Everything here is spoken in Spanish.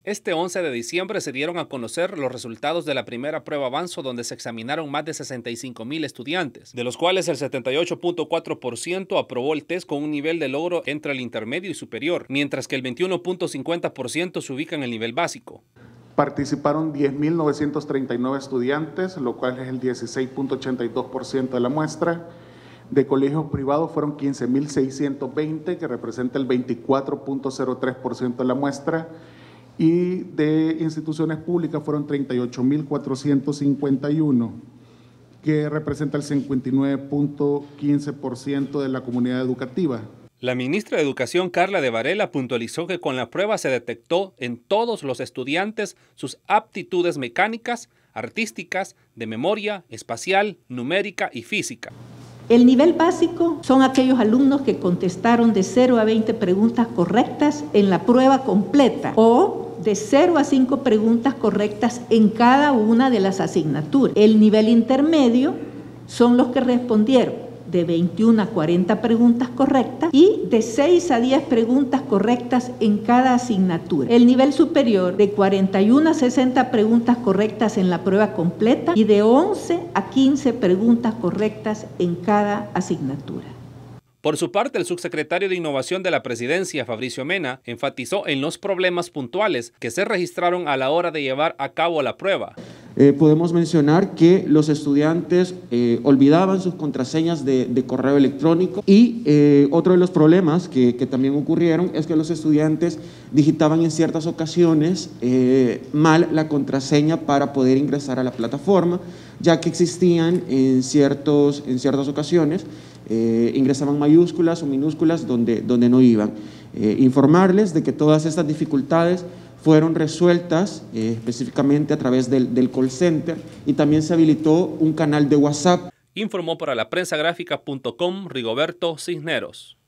Este 11 de diciembre se dieron a conocer los resultados de la primera prueba Avanzo, donde se examinaron más de 65,000 estudiantes, de los cuales el 78.4% aprobó el test con un nivel de logro entre el intermedio y superior, mientras que el 21.50% se ubica en el nivel básico. Participaron 10.939 estudiantes, lo cual es el 16.82% de la muestra. De colegios privados fueron 15.620, que representa el 24.03% de la muestra. Y de instituciones públicas fueron 38.451, que representa el 59.15% de la comunidad educativa. La ministra de Educación, Carla de Varela, puntualizó que con la prueba se detectó en todos los estudiantes sus aptitudes mecánicas, artísticas, de memoria, espacial, numérica y física. El nivel básico son aquellos alumnos que contestaron de 0 a 20 preguntas correctas en la prueba completa o de 0 a 5 preguntas correctas en cada una de las asignaturas. El nivel intermedio son los que respondieron de 21 a 40 preguntas correctas y de 6 a 10 preguntas correctas en cada asignatura. El nivel superior de 41 a 60 preguntas correctas en la prueba completa y de 11 a 15 preguntas correctas en cada asignatura. Por su parte, el subsecretario de Innovación de la Presidencia, Fabricio Mena, enfatizó en los problemas puntuales que se registraron a la hora de llevar a cabo la prueba. Podemos mencionar que los estudiantes olvidaban sus contraseñas de correo electrónico y otro de los problemas que también ocurrieron es que los estudiantes digitaban en ciertas ocasiones mal la contraseña para poder ingresar a la plataforma, ya que existían en ciertas ocasiones ingresaban mayúsculas o minúsculas donde no iban. Informarles de que todas estas dificultades fueron resueltas específicamente a través del call center y también se habilitó un canal de WhatsApp. Informó para laprensagráfica.com Rigoberto Cisneros.